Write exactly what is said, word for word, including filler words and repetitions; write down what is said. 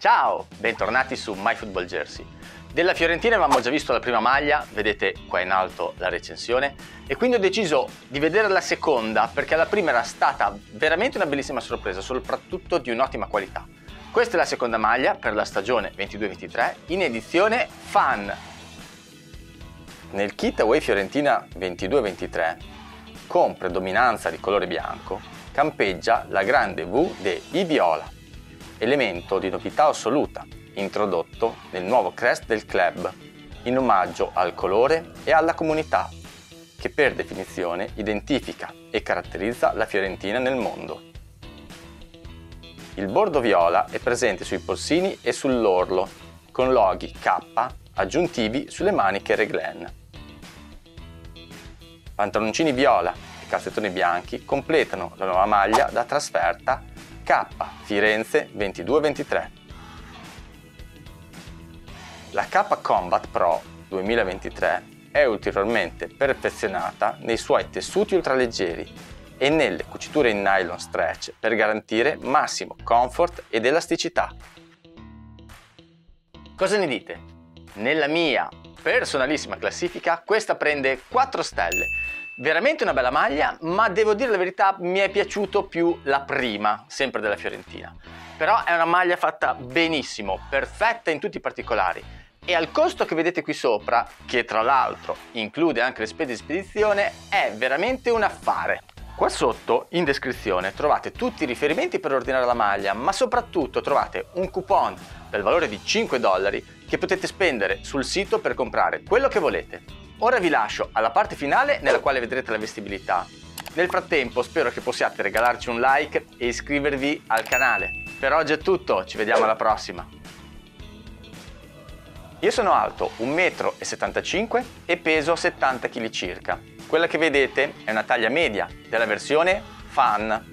Ciao, bentornati su MyFootballJersey. Della Fiorentina avevamo già visto la prima maglia, vedete qua in alto la recensione, e quindi ho deciso di vedere la seconda perché la prima era stata veramente una bellissima sorpresa, soprattutto di un'ottima qualità. Questa è la seconda maglia per la stagione ventidue ventitré in edizione Fan. Nel kit Away Fiorentina ventidue ventitré, con predominanza di colore bianco, campeggia la grande V dei Viola, elemento di novità assoluta, introdotto nel nuovo crest del club, in omaggio al colore e alla comunità, che per definizione identifica e caratterizza la Fiorentina nel mondo. Il bordo viola è presente sui polsini e sull'orlo, con loghi K aggiuntivi sulle maniche Reglen. Pantaloncini viola e calzettoni bianchi completano la nuova maglia da trasferta K Firenze ventidue ventitré. La K Combat Pro duemilaventitré è ulteriormente perfezionata nei suoi tessuti ultraleggeri e nelle cuciture in nylon stretch per garantire massimo comfort ed elasticità. Cosa ne dite? Nella mia personalissima classifica questa prende quattro stelle. Veramente una bella maglia, ma devo dire la verità, mi è piaciuto più la prima, sempre della Fiorentina. Però è una maglia fatta benissimo, perfetta in tutti i particolari. E al costo che vedete qui sopra, che tra l'altro include anche le spese di spedizione, è veramente un affare. Qua sotto in descrizione trovate tutti i riferimenti per ordinare la maglia, ma soprattutto trovate un coupon del valore di cinque dollari che potete spendere sul sito per comprare quello che volete. Ora vi lascio alla parte finale nella quale vedrete la vestibilità. Nel frattempo spero che possiate regalarci un like e iscrivervi al canale. Per oggi è tutto, ci vediamo alla prossima! Io sono alto un metro e settantacinque e peso settanta chili circa. Quella che vedete è una taglia media della versione Fan.